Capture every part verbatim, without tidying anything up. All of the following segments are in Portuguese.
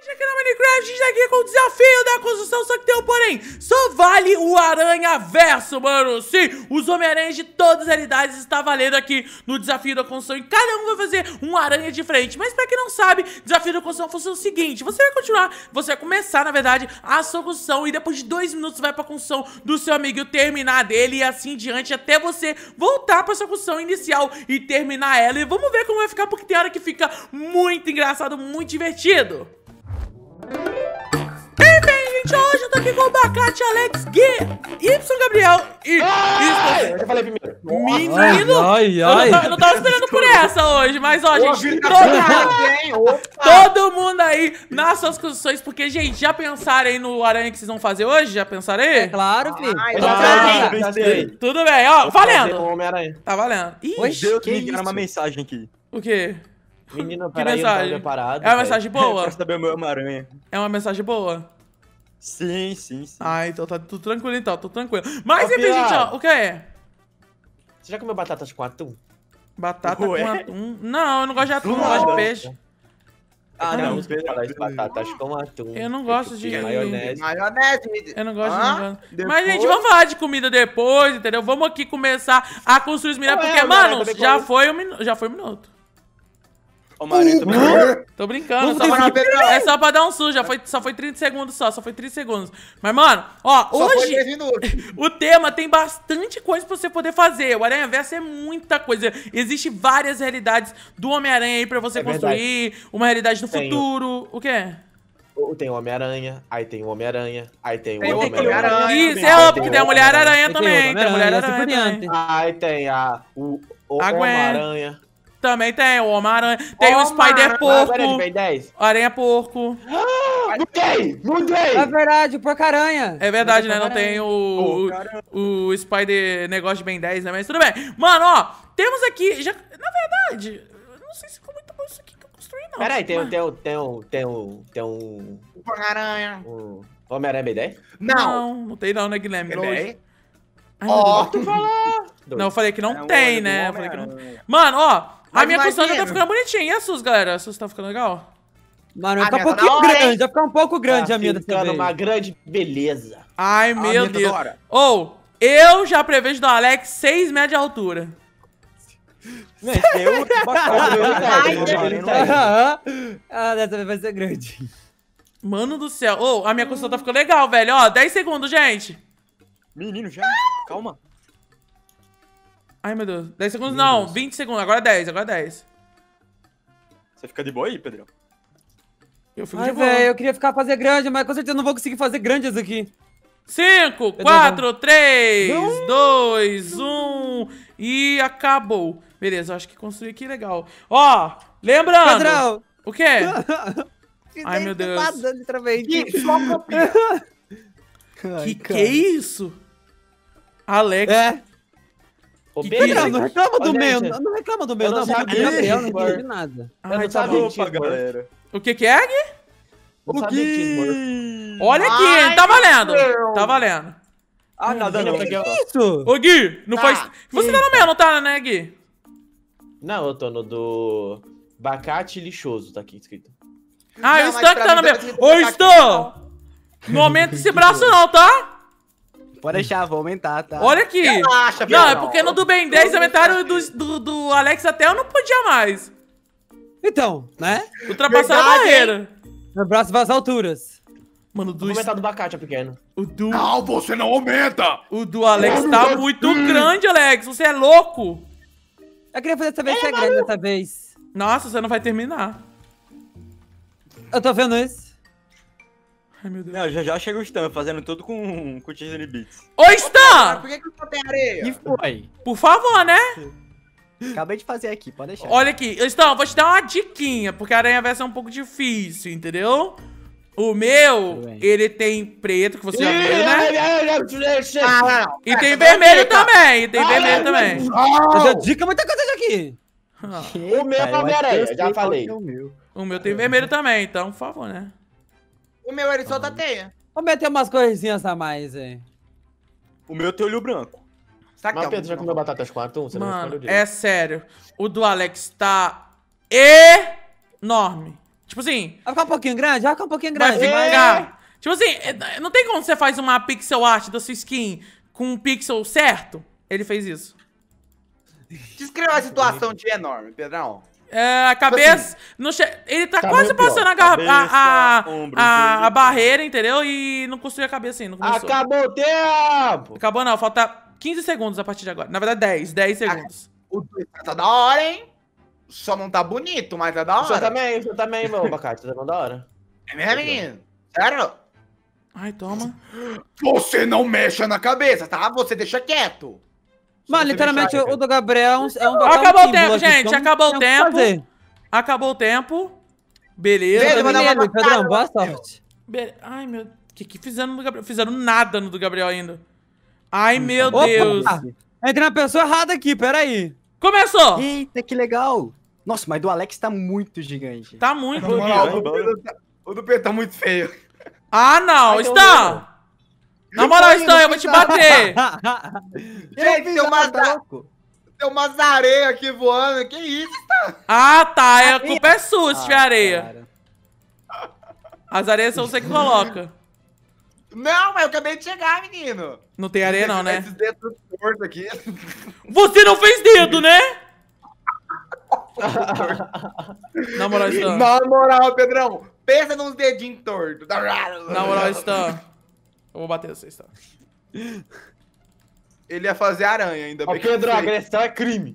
Aqui na Minecraft, a gente tá aqui com o desafio da construção, só que tem um porém. Só vale o Aranha Verso, mano. Sim, os Homem-Aranhas de todas as realidades está valendo aqui no desafio da construção. E cada um vai fazer um aranha diferente. Mas pra quem não sabe, desafio da construção funciona o seguinte: você vai continuar, você vai começar, na verdade, a sua construção. E depois de dois minutos vai pra construção do seu amigo terminar dele. E assim diante, até você voltar pra sua construção inicial e terminar ela. E vamos ver como vai ficar, porque tem hora que fica muito engraçado, muito divertido. Ei, bem, gente, hoje eu tô aqui com o Abacate, Alex, Gui, Y, Gabriel e... Ai, eu já falei primeiro. Menino! Ai, ai, ai. Eu, não, eu não tava esperando por essa hoje, mas ó, gente, todo, todo mundo aí nas suas construções, porque, gente, já pensaram aí no aranha que vocês vão fazer hoje? Já pensaram aí? É claro, filho. Ai, Eu já já sei, já sei. sei. Tudo bem, ó, valendo. Homem-Aranha. Tá valendo. Ih, Oi? Deus, que me isso? enviaram uma mensagem aqui. O quê? Menino, Que peraí, eu não tava mensagem? preparado. É uma velho. mensagem boa? Pra saber o meu Homem-Aranha. É uma mensagem boa? Sim, sim, sim. Ah, então tá tudo tranquilo então, tô tranquilo. Mas Ô, enfim, Pia. gente, ó, o que é? Você já comeu batatas com atum? Batata Ué? com atum? Não, eu não gosto de atum, eu gosto de Não. peixe. Ah, não, não, você fala isso, Pedro. batatas com atum. Eu não gosto de- Maionese. Maionese. Eu não gosto Hã? de não gosto. Depois? Mas, gente, vamos falar de comida depois, entendeu? Vamos aqui começar a construir os minérios, Ué, porque, Homem-Aranha mano, também já come. foi, um minu... já foi um minuto. Homem-Aranha também. Tô brincando, Vamos só pra... definir é só pra dar um susto, já foi, só foi trinta segundos só, só foi trinta segundos. Mas, mano, ó, Só foi hoje três minutos. o tema tem bastante coisa pra você poder fazer. O Aranha Verso é muita coisa. Existe várias realidades do Homem-Aranha aí pra você É construir. Uma realidade no Tenho. futuro. O quê? Tem o Homem-Aranha, aí tem o Homem-Aranha, aí tem o Tem o Homem-Aranha. Homem-Aranha. Isso, Aí é óbvio tem que o tem a Mulher-Aranha Tem também. o Tem a Homem-Aranha, assim Mulher-Aranha por também. diante. Aí tem a, o, o A Gwen. Homem-Aranha. Também tem o Homem-Aranha. Tem o Homem-Aranha. Spider Agora ele Porco. vem dez. Aranha Porco. Mudei! Mudei! É verdade, porca-aranha. É verdade, né? Não tem o, o, o Spider negócio de Ben dez, né? Mas tudo bem. Mano, ó, temos aqui. Já, na verdade, eu não sei se ficou muito bom isso aqui que eu construí, não. Peraí, tem, Mas- tem, tem, um- tem, um- tem um... Homem-Aranha. um Homem-Aranha Ben dez? Não. Não, não tem não, né, Guilherme? Ben Nojo. dez. Ai, meu Ó. Deus. Dois. Não, eu falei que não É um tem, olho do né? Eu falei que não... Homem-Aranha. Mano, ó, a Mas minha construção já tá imagina. ficando bonitinha. E a Sus, galera? A Sus tá ficando legal? Mano, Ah, vai ficar um minha pouquinho da hora, grande, hein? vai ficar um pouco grande Tá a minha dessa ficando vez. uma grande beleza. Ai, Ah, meu minha Deus. da hora. Ou, eu já prevejo do Alex seis metros de altura. Não, esse é outro bacana. Ai, Homem-Aranha não ai, é. Aham. Ah, dessa vez vai ser grande. Mano do céu. Ô, a minha construção tá ficando legal, velho. Ó, dez segundos, gente. Menino, já? Calma. Ai, meu Deus. dez segundos não, vinte segundos. Agora dez, agora dez. Você fica de boa aí, Pedrão? Eu fico Ai, de boa. velho, eu queria ficar fazer grande, mas com certeza eu não vou conseguir fazer grande isso aqui. cinco, quatro, três, dois, um e acabou. Beleza, eu acho que construí aqui legal. Ó, lembrando. Pedrão! O quê? Ai, meu Deus. Nada, literalmente. Que só copia. Que que é isso? Alex. É. Ô, Que Pedro, Pedrão, não reclama do Ô, meu, gente, não, não reclama do meu, eu não não. Não, sabia, Gabriel, não Igor. entendi nada. Eu Ai, não tá sabia bom. que tinha Opa, galera. O que que é, Gui? Não O sabia que tinha Smurf. que... Olha aqui, Ai, tá valendo. meu. Tá valendo. Ah, nada não. Menino, Que isso? Ô, Gui, não Tá. faz... Você tá no meu, não tá, né, Gui? Não, eu tô no do... Bacate lixoso, tá aqui escrito. Ah, Não, o mas Stan que pra tá mim no meu. deve ser Ô, bacate Stan! Não aumenta esse braço não, tá? Pode deixar, vou aumentar, tá? Olha aqui. Relaxa, Não, é Pedrão. porque no do Ben dez aumentaram o do, do, do Alex até eu não podia mais. Então, né? Ultrapassaram a Verdade, barreira. Meu braço vai às alturas. Mano, do, Vou aumentar do bacate, é pequeno. o, do, Não, você não aumenta. o do Alex tá muito grande, Alex. Você é louco. Eu queria fazer dessa vez ser grande dessa vez. Nossa, você não vai terminar. Eu tô vendo isso. Ai, meu Deus. Não, já já chega o Stan fazendo tudo com, com Tiffany Beats. Ô, Stan! Por que que só tem areia? Que foi? Por favor, né? Acabei de fazer aqui, pode deixar. Olha aqui. Stan, eu vou te dar uma diquinha, porque a aranha vai ser um pouco difícil, entendeu? O meu, Tudo bem. ele tem preto, que você já viu, né? Ah, não, não. E tem Essa vermelho daí, também, e tem vermelho também. Eu dou dica muita coisa aqui. O meu é Homem-Aranha, já falei. O meu. O meu tem vermelho também, então, por favor, né? O meu ele solta teia. Vou meter umas coisinhas a mais, hein. O meu tem olho branco. Será que Mas é um- Pedro, já comeu batatas com atum? Você não Mano, respondeu é direito. sério. O do Alex tá enorme. Tipo assim, Vai ficar um pouquinho grande? Vai ficar um pouquinho vai grande. mas- ficar... Tipo assim, é- não tem como você faz uma pixel art da sua skin com um pixel certo? Ele fez isso. Descreva a situação de enorme, Pedrão. É, a cabeça... não che... Ele tá Tamanho quase passando a, gar- Cabeça, a, a, ombro, a, a joelho. barreira, entendeu? E não construiu a cabeça ainda, não começou. Acabou o tempo! Acabou não, falta quinze segundos a partir de agora. Na verdade, dez. dez segundos. O dois tá da hora, hein? Só não tá bonito, mas é da O senhor hora. também, o senhor também, meu abacate. Tá bom da hora. É mesmo, menino? Sério? Ai, toma. Você não mexa na cabeça, tá? Você deixa quieto. Se Mano, você literalmente, mexer- o do Gabriel é um. É um Acabou é um o tempo, símbolo aqui, gente, então acabou o tem que tempo. fazer. Acabou o tempo. Beleza. Beleza, Eu vai dar nele, uma Pedrão, batalha, boa Gabriel. sorte. Be- Ai, meu... O que que fizeram no Gabriel? Fizeram nada no do Gabriel ainda. Ai, meu Opa! Deus. Entrei na pessoa errada aqui, peraí. Começou. Eita, que legal. Nossa, mas do Alex tá muito gigante. Tá muito. Na moral, Vai, o do vai. Pedro tá- o do Pedro tá muito feio. Ah, não. Ai, Stan. Na moral, Não, Stan, não eu vou te fiz nada. bater. Gente, tem umas, tá louco? tem umas areias aqui voando. Que isso? Ah, tá. É, a culpa é sua se tiver Ah, areia. cara. As areias são você que coloca. Não, mas eu acabei de chegar, menino. Não tem areia não, né? Esses dedos tudo torto aqui. Você não fez dedo, né? Na moral, Stan. Na moral, Pedrão, pensa nos dedinhos tortos. Na moral, Stan. Eu vou bater você, Stan. Ele ia fazer aranha ainda. Ó, bem que Pedro, eu a sei. agressão é crime.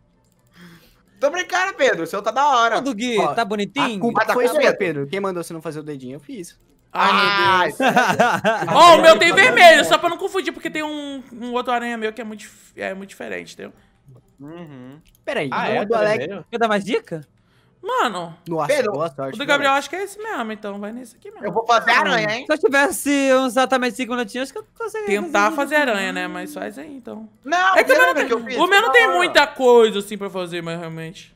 Tô brincando, Pedro. O seu tá da hora. Ô, do Gui, Ó, tá A bonitinho? culpa tá foi com sua, medo. Pedro. Quem mandou você não fazer o dedinho? Eu fiz. Ai, meu Deus. Ai, Ó, o meu tem vermelho, só pra não confundir, porque tem um, um outro aranha meu que é muito, dif- é muito diferente, entendeu? Uhum. Peraí, Ah, o é? do Tá Alex... vermelho? Quer dar mais dica? Mano, Nossa, Pedro, boa sorte. o do viu, Gabriel Alex? acho que é esse mesmo, então vai nesse aqui mesmo. Eu vou fazer aranha, hein? Se eu tivesse uns exatamente cinco minutinhos, acho que eu conseguia Tentar fazer aranha, né? Mas faz aí, então. Não, É que o meu não lembra tem, eu fiz? o meu não Da tem hora. muita coisa assim pra fazer, mas realmente.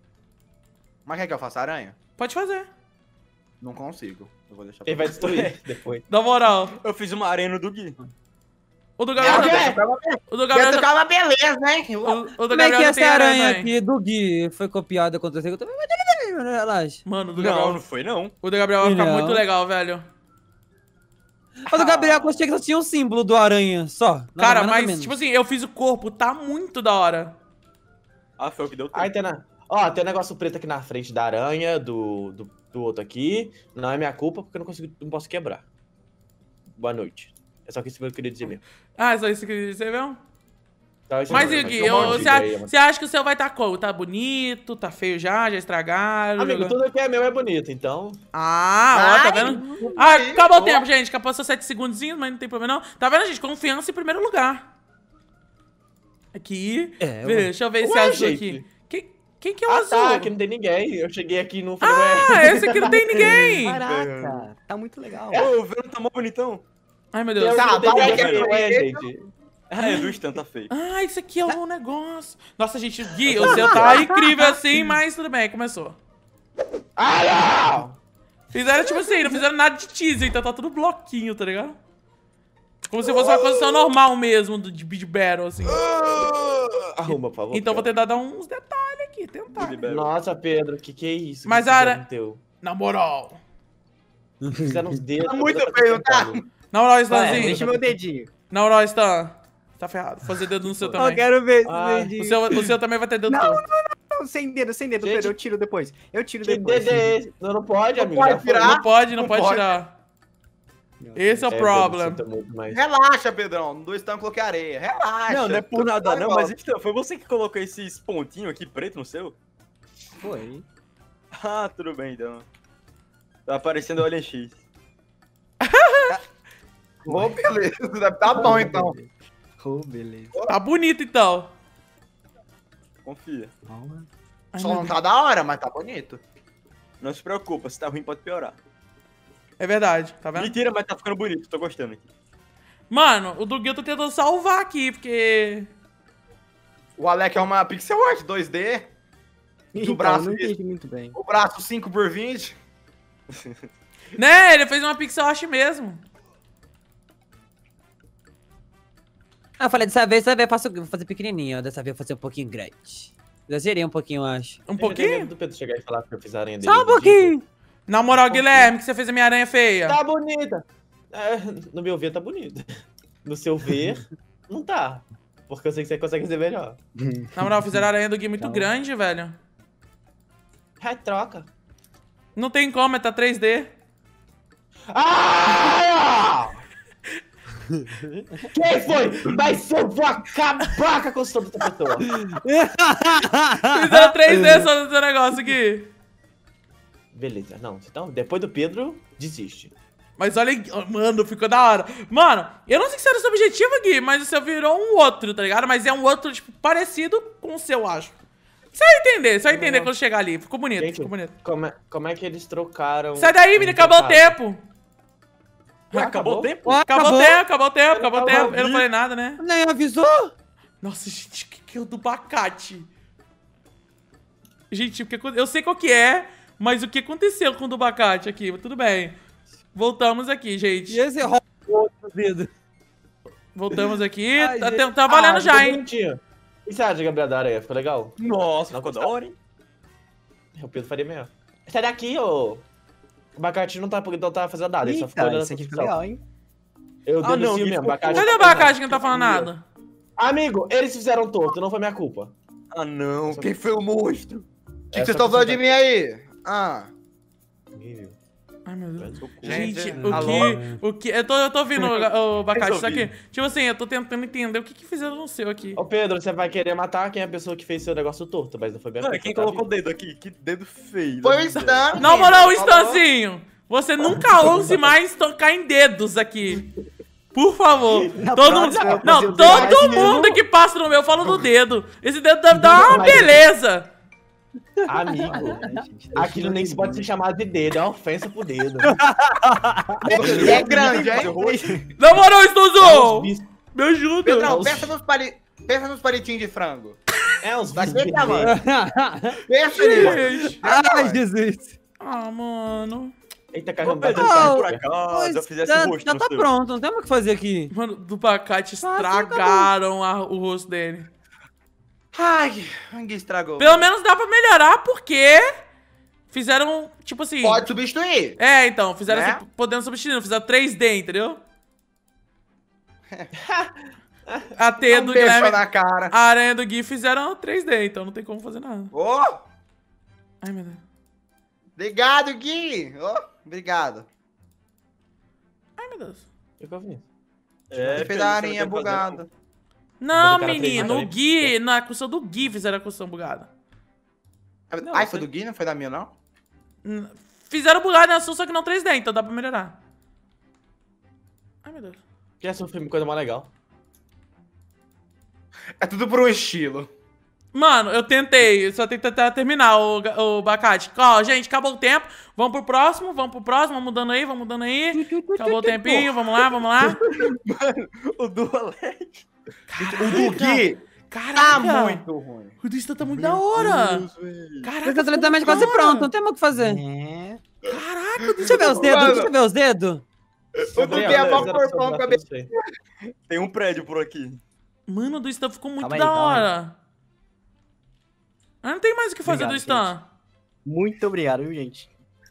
Mas quer que eu faça aranha? Pode fazer. Não consigo. Eu vou deixar Ele vai destruir depois. Na moral. Eu fiz uma arena do Gui. O do Gabriel. É, tá- O do Quer Gabriel. tocar uma beleza, né? O, o do Como é que Gabriel não essa tem aranha, aranha também. aqui do Gui foi copiada contra você? Eu também relaxa. Mano, o do Não, Gabriel. não foi não. O do Gabriel vai ficar Não. muito legal, velho. O do Gabriel, eu achei que só tinha um símbolo do aranha, só. Nada Cara, mais, nada mas, menos. tipo assim, eu fiz o corpo, tá muito da hora. Ah, foi o que deu tempo. Aí tem na... Ó, tem um negócio preto aqui na frente da aranha, do, do, do outro aqui. Não é minha culpa, porque eu não, consigo, não posso quebrar. Boa noite. É só isso que eu queria dizer mesmo. Ah, só isso que eu queria dizer mesmo? Então, isso Mas, é- Iggy, é eu- uma você dica aí, a- mano. você acha que o seu vai estar como? Tá bonito? Tá feio já? Já estragaram? Amigo, jogou- tudo que é meu é bonito, então... Ah, ó, tá Ai, vendo? Ah, acabou o ó. tempo, gente. Acabou só sete segundinhos, mas não tem problema não. Tá vendo, gente? Confiança em primeiro lugar. Aqui. É, Vê, deixa eu ver esse Ué, azul gente. aqui. Quem, quem que é o Ah, azul? tá, aqui não tem ninguém. Eu cheguei aqui no... falei, Ah, ué. esse aqui não tem ninguém. Caraca, tá muito legal. Ô, o Venom tá mó bonitão. Ai, meu Eu Deus. Tá, não tenho vai ninguém, que é ué, bonito. gente. Ah, é do Stan, tá feio. Ah, isso aqui é o negócio. Nossa, gente, Gui, o seu tá incrível assim, mas tudo bem, começou. Ah, não! Fizeram tipo assim, não fizeram nada de teaser, então tá tudo bloquinho, tá ligado? Como se fosse uma coisa normal mesmo do- de Beat Battle, assim. Arruma, por favor. Então vou Pedro. tentar dar uns detalhes aqui, tentar. Libera. Nossa, Pedro, que que é isso? Mas que a fizeram ara- no teu? Na moral. Fizeram uns dedos. Tá muito toda feio, tá? tentando. Na moral, Vai, Stanzinho. deixa meu dedinho. Na moral, Stan. Tá ferrado. Vou fazer dedo no seu Eu também. quero ver esse Ah, dedinho. O seu, o seu também vai ter dedo Não, todo. Não, sem dedo, sem dedo, Gente. Pedro. Eu tiro depois. Eu tiro Que depois. dedo é esse? Não, não pode, amigo. pode já foi. tirar. Não pode, não, Não pode, pode. tirar. Meu Esse é o É, problem. Pedro, sinto muito, mas- Relaxa, Pedrão. No dois tanques coloquei areia. Relaxa. Não, não é por Tudo nada vai não, embora. mas Stan, foi você que colocou esses pontinhos aqui preto no seu? Foi. Ah, tudo bem então. Tá aparecendo o Alien X. Ô, beleza. Deve tá bom, então. Oh, beleza. Tá bonito, então. Confia. Ai, Só meu não Deus. tá da hora, mas tá bonito. Não se preocupa, se tá ruim pode piorar. É verdade, tá vendo? Mentira, mas tá ficando bonito, tô gostando aqui. Mano, o do Gui eu tô tentando salvar aqui, porque... O Alec é uma pixel art dois D. Então, braço não dele. entendi muito bem. O braço cinco por vinte. Né, ele fez uma pixel art mesmo. Ah, eu falei, dessa vez, dessa vez eu faço, vou fazer pequenininho, ó. Dessa vez eu vou fazer um pouquinho grande. Exagerei um pouquinho, eu acho. Um Eu tenho medo pouquinho? do Pedro chegar e falar que eu fiz a aranha dele. Só um pouquinho. Na moral, Guilherme, que você fez a minha aranha feia. Tá bonita. É, no meu ver, tá bonita. No seu ver, não tá. Porque eu sei que você consegue ser melhor. Na moral, fizeram a aranha do Gui muito grande, velho. É, troca. Não tem como, é tá três D. Ah! Quem foi? Mas eu vou acabar com a construção dessa pessoa. Fizeram três D só no seu negócio aqui. Beleza, não. Então, depois do Pedro, desiste. Mas olha, mano, ficou da hora. Mano, eu não sei se era o seu objetivo, Gui, mas o seu virou um outro, tá ligado? Mas é um outro, tipo, parecido com o seu, acho. Você vai entender, você vai entender quando chegar ali. Ficou bonito, Gente, ficou bonito. Como é, como é que eles trocaram... Sai daí, menino, acabou o tempo. Ué, acabou o tempo? Ó, Acabou o tempo, acabou o tempo, acabou o tempo. Eu não falei nada, né? Nem avisou? Nossa, gente, que que é o do abacate? Gente, o que acon- eu sei qual que é, mas o que aconteceu com o do abacate aqui? Tudo bem. Voltamos aqui, gente. E esse rouba o outro dedo. Voltamos aqui. Ai, tá, gente. tá valendo Ah, já, ficou hein? bonitinho. O que você acha, Gabriel, da areia? Ficou legal? Nossa, Não ficou da gostava. hora, hein? O Pedro faria melhor. Sai daqui, ô. O abacate não tá, não tá fazendo nada, ele só ficou Eita, olhando isso aqui a ficou construção. legal, hein? Eu Ah, não, denuncio que mesmo, ficou- abacate. Cadê o não tá fazendo abacate que não tá falando nada. nada? Amigo, eles fizeram torto, não foi minha culpa. Ah, não. Quem foi o monstro? O que É, que vocês só estão falando que de mim aí? Ah. Horrível. Ai, meu Deus. Socorro. Gente, Gente, o alô? que, o que... Eu tô, eu tô ouvindo o, o abacate, só que... Resolvi. Tipo assim, eu tô tentando entender o que que fizeram no seu aqui. Ô Pedro, você vai querer matar quem é a pessoa que fez seu negócio torto, mas não foi minha Mano, culpa. quem tá, colocou o amigo? dedo aqui? Que dedo feio. Foi o Deus. Stan. Na moral, menino, Stanzinho, você nunca ouse mais tocar em dedos aqui. Por favor. Na Todo mundo, próxima eu vou não, fazer o todo dedo. mundo que passa no meu fala do dedo.Esse dedo deve dar uma Mas- beleza. Amigo, Ai, gente, deixa aquilo eu nem se pode ser entender. chamado de dedo, é uma ofensa pro dedo. Ele é grande, hein? Na moral, É uns Stanzão, bis- me ajuda. Pedrão, Nossa. pensa nos, pali... pensa nos palitinhos de frango. É uns Daquele bis- tamanho. Pensa nisso. Gente. Ai, Jesus. Ah, mano. Eita, Ô, caramba. Pedro, Não, se por acaso eu fizesse já, o rosto já no tá seu. pronto, não tem mais o que fazer aqui. Mano, do abacate tá estragaram a- o rosto dele. Ai, ninguém estragou. Pelo menos dá pra melhorar, porque fizeram, tipo assim... Pode substituir. É, então, fizeram Né? assim, podendo substituir, fizeram três D, entendeu? A T Um do beijo Guilherme, na cara. a aranha do Gui fizeram três D, então não tem como fazer nada. Ô, Ai, meu Deus. obrigado, Gui. Ô, obrigado. Ai, meu Deus. Eu que eu vi. É, Ele fez Pedro, a você arinha não tem que fazer bugada. Não, o cara fez menino, o também. Gui, na construção do Gui fizeram a construção bugada. Não, Ai, você- foi do Gui, não foi da minha, não? N- Fizeram bugada na sua, só que não três D, então dá pra melhorar. Ai, meu Deus. Que é um filme, coisa mais legal. É tudo por um estilo. Mano, eu tentei, eu só tenho que tentar terminar o, ga- o abacate. Ó, gente, acabou o tempo. Vamos pro próximo, vamos pro próximo, vamos mudando aí, vamos mudando aí. Acabou o tempinho, vamos lá, vamos lá. O do Alex. O do Gui Caraca, tá muito ruim. o do Insta tá muito da hora. Deus, velho. Caraca, Esse ficou atletamento muito quase da hora. pronto, não tem mais o que fazer. É. Caraca, o do Deixa eu ver os dedos, Mano. deixa eu ver os dedos. O do Gui é mó corpão, cabeça. Tem um prédio por aqui. Mano, o do Stan ficou muito Calma aí, da calma aí. hora. Ah, não tem mais o que fazer Obrigado, do Stan. Muito obrigado, viu, gente?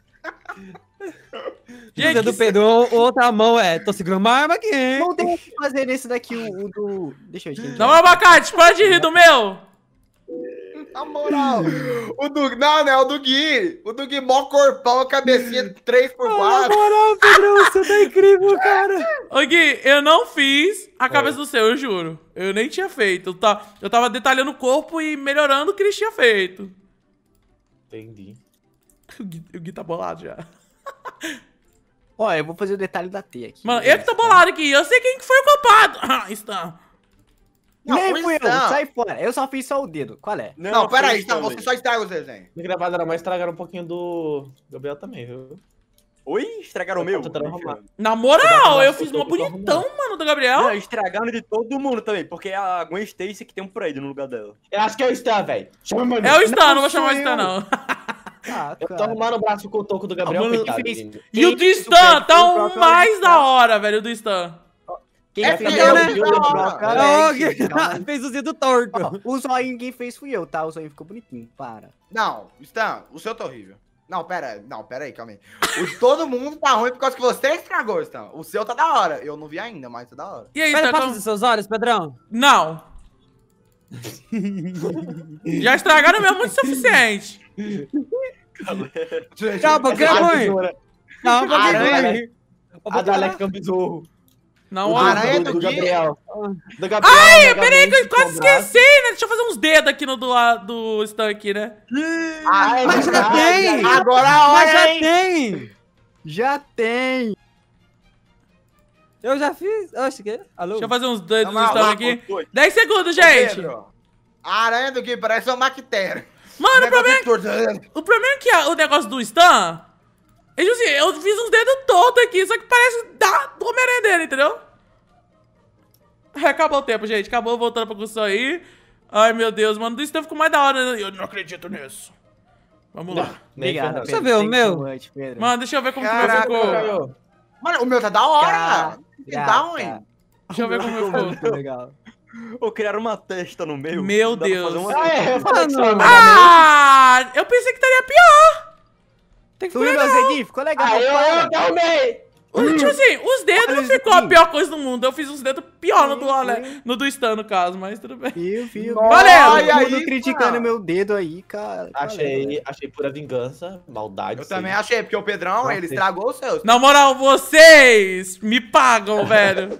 Gente, o dedo do que- Pedro, o- outra mão é, tô segurando uma arma aqui, hein? Não tem o que fazer nesse daqui, o, o do... Deixa eu ver. Não, abacate, para de rir do meu. Na moral. O do... Não, não é o do Gui. O do Gui, mó corpão, cabecinha três por Na quatro. moral, Pedro, você tá incrível, cara. Ô Gui, eu não fiz a cabeça do seu, eu juro. Eu nem tinha feito. Eu, tá, eu tava detalhando o corpo e melhorando o que eles tinham feito. Entendi. O Gui, o Gui tá bolado já. Ó, eu vou fazer o detalhe da T aqui. Mano, eu que tô bolado aqui. Eu sei quem que foi o culpado. Ah, Stan. Não, Nem o fui eu, Stan. sai fora. Eu só fiz só o dedo. Qual é? Não, pera aí, foi então, isso você também. só estraga os desenhos. No gravado era mais estragaram um pouquinho do Gabriel também, viu? Oi? Estragaram o meu? Tô tentando arrumar. Na moral, eu Tô fiz tentando mó arrumar. bonitão, mano, do Gabriel. Não, estragaram de todo mundo também, porque é a Gwen Stacy que tem um prédio no lugar dela. Eu acho que é o Stan, velho. Chama meu É o Stan, não, Não vou chamar o sou Stan, eu. não. Ah, Eu tô cara. arrumando o braço com o toco do Gabriel, Ah, mano, coitado. quem fez- menino. E o do Quem fez Stan prédio tá foi o um próprio mais Stan. da hora, velho, o do Stan. Quem É fez filho, o né? dedo Da do hora. Broca, Ô, Alex, Gui, calma aí. fez o dedo torto. Ó, o zóio quem fez fui eu, tá? O zóio ficou bonitinho, para. Não, Stan, o seu tá horrível. Não, pera, não, pera aí, calma aí. O de todo mundo tá ruim por causa que você estragou, então. O seu tá da hora. Eu não vi ainda, mas tá da hora. E aí, Mas tá passa com... dos seus olhos, Pedrão? Não. Já estragaram mesmo muito o suficiente. Não, porque é A ruim. tesoura. Não, porque é Aranha. ruim. A do Alex é um besouro. Não, O ó. Aranha do, do do Gui? Gabriel. Do Gabriel. Ai, peraí que eu quase esqueci, né? Deixa eu fazer uns dedos aqui no do, do Stan aqui, né? Ai, Mas já verdade, tem! ai, Agora a hora, Mas já hein? tem! Já tem! Eu já fiz. Oxe, que? Alô? Deixa eu fazer uns dedos no Não, Stan não, aqui. Foi. dez segundos, Ô, gente. Pedro, a aranha do Gui parece uma bactéria. Mano, o problema, é... o problema é que a- o negócio do Stan... Eu, tipo assim, eu fiz uns dedos tortos aqui, só que parece da do Homem-Aranha dele, entendeu? É, acabou o tempo, gente. Acabou, voltando pra construção aí. Ai, meu Deus, mano. Do Stan ficou mais da hora, né? Eu não acredito nisso. Vamos lá. nem Obrigado, ferrando. Deixa eu ver o Thank meu. you so much, Pedro. Mano, deixa eu ver como que o meu Caraca, ficou. Ganhou. Mano, o meu tá da hora. Caraca. Que tá ruim. Deixa eu ver como o meu ficou. Muito legal. Ou criaram uma testa no meio. Meu dá pra Deus. fazer uma- Ah, é, eu falei que Mano. você vai Ah, eu pensei que estaria pior. Tem que Tu viu ficar meu legal. dedinho? Ficou legal. Ah, eu, para. eu derrubei! Os- Tipo assim, os dedos Olha não isso ficou a aqui. pior coisa do mundo. Eu fiz uns dedos pior no do, Sim, Ale- sim. no do Stan, no caso, mas tudo bem. Viu, viu? Nossa, Valeu. e Todo mundo aí, criticando mano? meu dedo aí, cara. Achei, achei pura vingança, maldade. Eu sim. também achei, porque o Pedrão, Nossa, ele sim. estragou os seus. Na moral, vocês me pagam, velho.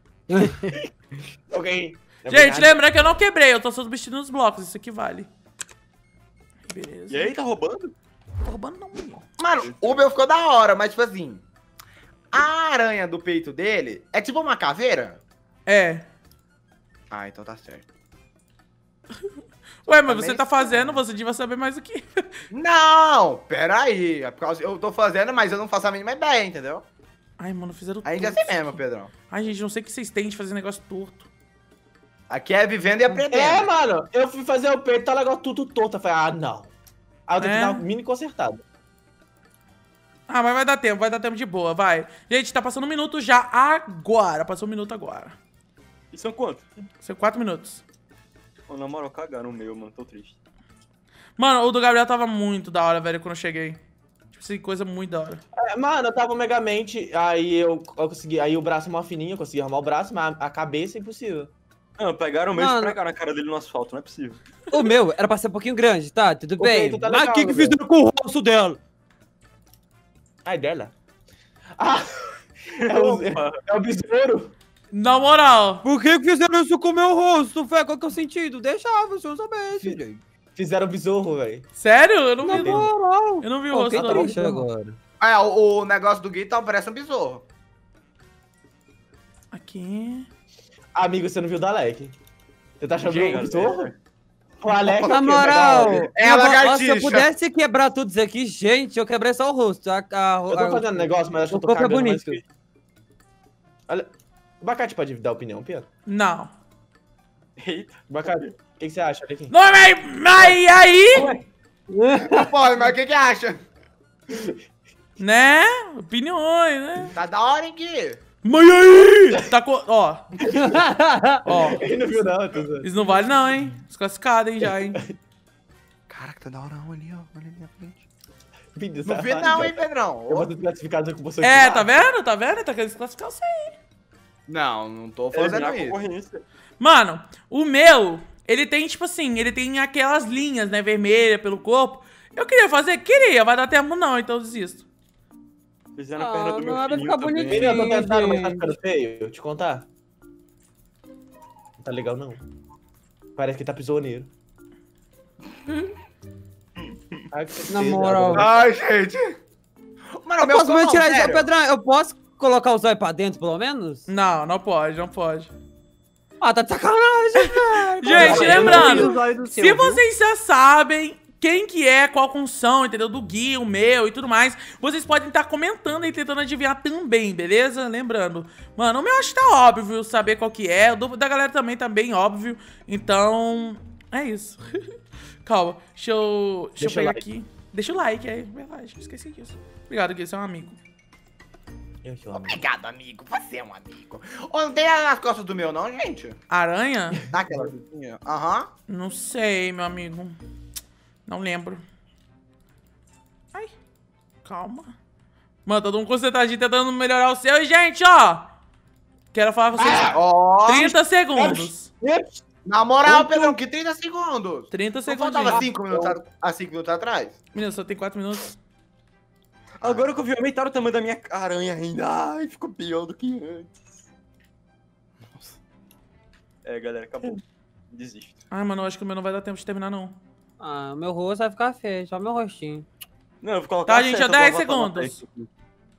Ok. Gente, lembra que eu não quebrei, eu tô substituindo os blocos, isso aqui vale. Beleza. E aí, tá roubando? Tô roubando não, menino. Mano, o meu ficou da hora, mas tipo assim... A aranha do peito dele é tipo uma caveira? É. Ah, então tá certo. Ué, mas Também você tá sim. fazendo, você devia saber mais do que. Não, pera aí. É por causa... Eu tô fazendo, mas eu não faço a mínima ideia, entendeu? Ai, mano, fizeram A gente é tudo assim isso mesmo, aqui. Pedrão. Ai, gente, não sei o que vocês têm de fazer negócio torto. Aqui é vivendo e aprendendo. É, mano, eu fui fazer o peito, tá legal tudo torto. Eu falei, ah, não. Aí eu tenho É? que dar uma mini consertada. Ah, mas vai dar tempo, vai dar tempo de boa, vai. Gente, tá passando um minuto já agora. Passou um minuto agora. E são quantos? São quatro minutos. Pô, na moral, cagaram o meu, mano. Tô triste. Mano, o do Gabriel tava muito da hora, velho, quando eu cheguei. Tipo assim, coisa muito da hora. É, mano, eu tava megamente, aí eu, eu consegui, aí o braço é mó fininho, eu consegui arrumar o braço, mas a cabeça é impossível. Não, pegaram o meu e Mano. esfregaram a cara dele no asfalto, não é possível. O meu era pra ser um pouquinho grande, tá? Tudo O bem. peito tá Mas o legal, que que né, fizeram com o rosto dela? Ai, dela. Ah, é o, Opa. é o besouro. Na moral. Por que que fizeram isso com o meu rosto, Fé? Qual que é o sentido? Deixava, se eu soubesse, gente. Fizeram besouro, velho. Sério? Eu não Na vi. moral. Eu não vi o Pô, rosto, fiquei não. triste agora. É, o, o negócio do Gui tá, parece um besouro. Aqui. Amigo, você não viu o da Alec? Você tá achando que é um Gente, besouro? O Alex Na aqui, moral, legal. É a eu vou- ó, se lagartixa. eu pudesse quebrar tudo isso aqui, gente, eu quebrei só o rosto. A, a, Eu tô a- fazendo negócio, mas acho que eu o tô corpo é cagando mais bonito. que... Olha, o Bacate pode dar opinião, Pedro? Não. Eita. Bacate, o que, que você acha? Olha aqui. Não, mas, mas aí, Pô, mas o que que acha? né? Opiniões, né? Tá da hora, hein, Gui? Mas aí! Tá co... Ó. Ó. Ele não viu não, tô zoando. Isso não vale não, hein? Desclassificado, hein, já, hein? Caraca, tá da hora ali, ó. Olha ali na frente. Vídeo Não vi safado, não, cara. hein, Pedrão? Eu vou ter classificado com você. É, tá vendo? Tá vendo? Tá querendo desclassificar você aí. Não, não tô É fazendo virar isso. concorrência. Mano, o meu, ele tem, tipo assim, ele tem aquelas linhas, né, vermelha pelo corpo. Eu queria fazer? Queria, vai dar tempo não, então eu desisto. Fizeram a Ah, perna do meu não, vai filhinho ficar também. bonitinho. Menino, eu tô tentando, mas tá gente. ficando feio. Eu te contar. Não tá legal, não. Parece que tá prisioneiro. Ai, que tristeza, Na moral. agora. Ai, gente. Mano, o Eu meu posso ficou me bom, tirar isso, sério. Ô, Pedrão, eu posso colocar o zóio pra dentro, pelo menos? Não, não pode, não pode. Ah, tá de sacanagem, velho. Gente, Olha, eu não vi lembrando, os olhos do seu, se viu? vocês já sabem quem que é, qual função, entendeu? Do Gui, o meu e tudo mais, vocês podem estar comentando e tentando adivinhar também, beleza? Lembrando, mano, o meu acho que tá óbvio saber qual que é, o do- da galera também tá bem óbvio, então, é isso. Calma, deixa eu, deixa eu Deixa o pegar like. aqui. Deixa o like, é verdade, esqueci disso. Obrigado, Gui, você é um amigo. Eu te amo. Obrigado, amigo. Você é um amigo. Ô, não tem nada nas costas do meu, não, gente? Aranha? Naquela vizinha. Aham. Não sei, meu amigo. Não lembro. Ai. calma. Mano, todo mundo concentradinho tentando melhorar o seu. E, gente, ó. Quero falar pra vocês. Ah, ó. trinta segundos. Na moral, Pedrão, que trinta segundos. trinta Não segundos. faltava cinco minutos, a- há cinco minutos atrás? Menino, só tem quatro minutos. Agora que eu vi, aumentaram o tamanho da minha aranha ainda. Ai, ficou pior do que antes. Nossa. É, galera, acabou. Desisto. Ai, mano, eu acho que o meu não vai dar tempo de terminar, não. Ah, meu rosto vai ficar feio, só meu rostinho. Não, eu vou colocar Tá, a gente, seta é dez pra botar no segundos. texto aqui.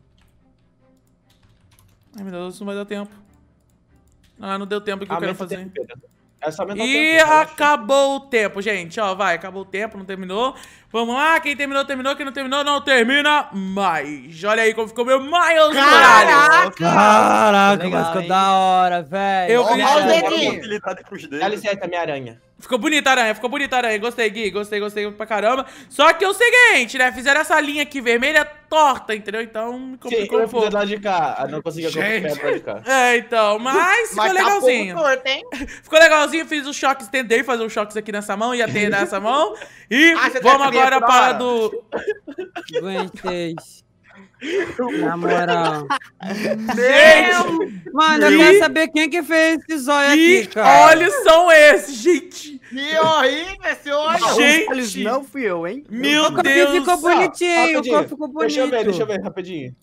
Ai, meu Deus, não vai dar tempo. Ah, não deu tempo que eu quero Aumenta o fazer. tempo, Pedro. É só aumentar o E tempo, relaxa. acabou o tempo, gente. Ó, vai, acabou o tempo, não terminou. Vamos lá, quem terminou, terminou. Quem não terminou, não termina mais. Olha aí como ficou meu Miles Morales. Caraca, Legal, mas ficou hein? da hora, velho. Eu Ó, vi- ó os É, dedinhos. Utilidade pros dedos. Dá licença, minha aranha. Ficou bonita a aranha, ficou bonita a aranha. Gostei, Gui, gostei, gostei pra caramba. Só que é o seguinte, né? Fizeram essa linha aqui vermelha torta, entendeu? Então me Sim, complicou eu um fiz pouco. do lado de cá. Ah, não conseguia Gente. acompanhar do lado de cá. É, então, mas ficou Mas tá legalzinho. pouco torto, hein? Ficou legalzinho, fiz os choques, tentei fazer os choques aqui nessa mão, ia ter nessa mão. E Ah, você vamos quer agora toda para hora? do... Aguentei. Na moral. Gente, Mano, eu E- quero saber quem que fez esse zóio que aqui, cara. olhos são esses, gente? Que horrível esse olho. Gente. Eles não fui eu, hein? Meu O corpo Deus. ficou bonitinho, o Rapidinho. corpo ficou bonito. Deixa eu ver, deixa eu ver, rapidinho.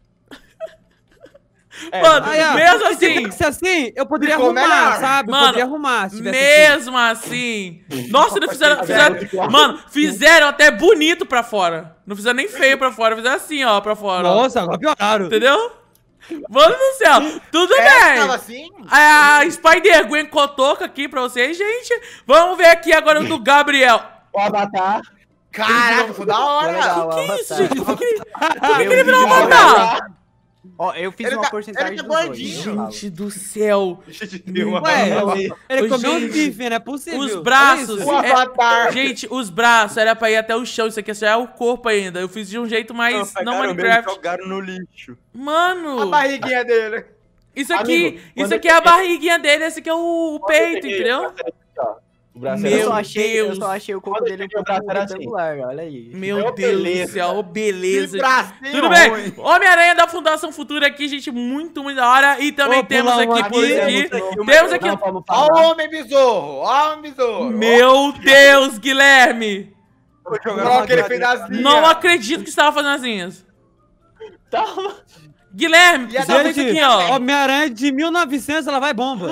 É, Mano, Aí, ó, mesmo se assim, fosse assim, eu poderia Ficou arrumar, melhor. sabe? Mano, eu poderia arrumar se tivesse assim. mesmo assim. Nossa, não fizeram, fizeram... Mano, fizeram até bonito pra fora. Não fizeram nem feio pra fora, fizeram assim, ó, pra fora. ó. Nossa, agora pioraram. Entendeu? Mano do céu, tudo É, tava bem. assim? A Spider-Gwen cotoca aqui pra vocês, gente. Vamos ver aqui agora o do Gabriel. O Avatar. Caraca, foi da hora. Legal, Que Avatar. isso, gente? Por que, por que, Eu que ele virou um vi avatar? Ó, eu fiz Ele uma tá- porcentagem ele tá dos dois, gordinho. eu falo. Gente do céu. Ué, ele Ô, comeu um gente, bife, não é possível. Os Olha braços. isso. O é- Avatar. Gente, os braços era pra ir até o chão. Isso aqui só é o corpo ainda. Eu fiz de um jeito mais. Não, Não, pegaram mesmo e Minecraft. jogaram no lixo. Mano, A barriguinha dele. isso aqui, Amigo, isso quando aqui eu é a peguei- barriguinha dele, esse aqui é o, o Quando eu peito, peguei entendeu? o braço era assim, ó. O braço Meu era Eu só, assim. achei, eu Deus. só achei o corpo Quando dele um eu peguei o pouco braço, era assim. retangular, olha aí. Meu Ô, Deus do beleza. céu, ô Que beleza. bracinho Tudo bem, ruim. Homem-Aranha da Fundação Futura aqui, gente, muito, muito da hora. E também Ô, temos pulão aqui, aqui, por é aqui, muito temos aqui... Não vamos Ó o falar. homem besouro. Ó o homem besouro. Meu Deus, Guilherme. Vou jogar Ó, uma que ele fez granada. das linhas. Não acredito que você estava fazendo as linhas. Tava. Guilherme, E a você fez Gente, aqui, ó. Homem-Aranha de mil e novecentos, ela vai bomba.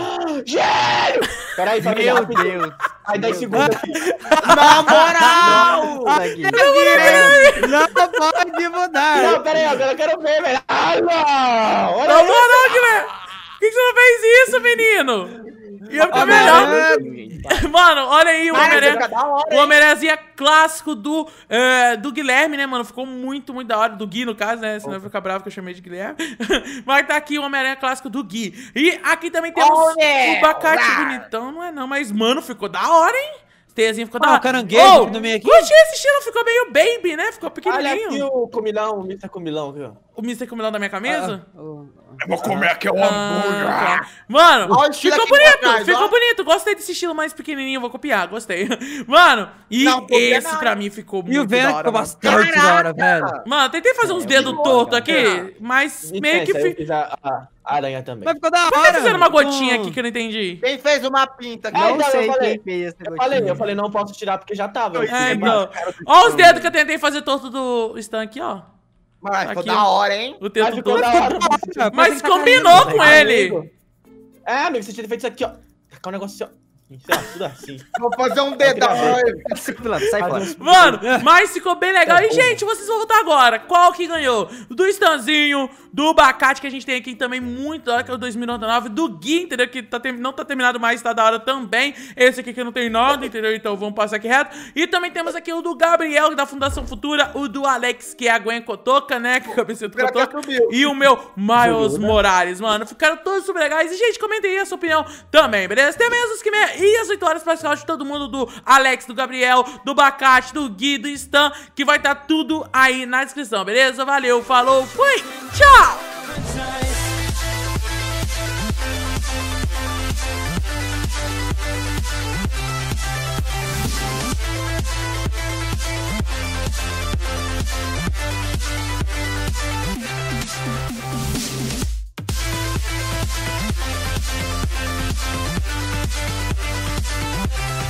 Peraí, peraí, Meu rapidinho. Deus. Aí dez segundos aqui. Na moral. Aqui. Não pode mudar. Não, peraí, agora eu quero ver, velho. Ah, não! Olha Não, isso. não, não, Guilherme. Por que que você não fez isso, menino? Ia ficar melhor. Mano, olha aí o Cara, Homem-Aranha. fica da hora, O hein? Homem-Aranha clássico do, é, do Guilherme, né, mano? Ficou muito, muito da hora. Do Gui, no caso, né? Senão vai ficar bravo que eu chamei de Guilherme. Mas tá aqui o Homem-Aranha clássico do Gui. E aqui também temos Olé! o Bacate Olá! bonitão. Não é não, mas, mano, ficou da hora, hein? Teiazinho ficou da Ah, hora. o caranguejo no meio aqui. Curti esse estilo, ficou meio baby, né? Ficou Olha aqui pequenininho. o comilão, o mister Comilão, viu? O mister Comilão da minha camisa? Ah, o- Eu vou comer aqui o Ah, tá. Mano, Olha o estilo ficou aqui pra bonito, trás, ficou ó. bonito. Gostei desse estilo mais pequenininho, vou copiar, gostei. Mano, e Não, copia esse não. pra mim ficou E o muito Venom da hora, ficou mano. bastante da hora, velho. Mano, tentei fazer uns dedos tortos aqui, mas meio que... Licença, eu Fi... fiz a, a aranha também. Mas ficou da hora. Por que fizeram uma ficou- gotinha aqui que eu não entendi? Quem fez uma pinta aqui? Ah, Não então, eu sei falei. quem fez essa Eu falei, gotinha. eu falei, não posso tirar porque já tava. É, então. Ó os dedos que eu tentei fazer torto do Stan aqui, ó. Mas ficou Aqui, da ó. hora, hein? O Mas dedo ficou torto. da hora. Ah, Mas parece que tá combinou caindo, com velho. ele. Amigo. É, amigo, você tinha feito isso aqui, ó. Tacar um negócio assim, ó. Sei lá, tudo assim. Vou fazer um dedão. Sai fora. Mano, mas ficou bem legal. E, gente, vocês vão votar agora. Qual que ganhou? Do Stanzinho, do Bacate, que a gente tem aqui também muito da hora, que é o dois mil e noventa e nove. Do Gui, entendeu? Que tá tem- não tá terminado mais, tá da hora também. Esse aqui que não tem nada, entendeu? Então vamos passar aqui reto. E também temos aqui o do Gabriel, da Fundação Futura. O do Alex, que é a Gwen Cotoca, né? Que é a cabeça do Pera que Cotoca. subiu. E o meu Miles Morales, mano. Ficaram todos super legais. E, gente, comentem aí a sua opinião também, beleza? Tem mesmo os que me... E as oito horas para de todo mundo, do Alex, do Gabriel, do Bacate, do Gui, do Stan, que vai estar tudo aí na descrição, beleza? Valeu, falou, fui, tchau!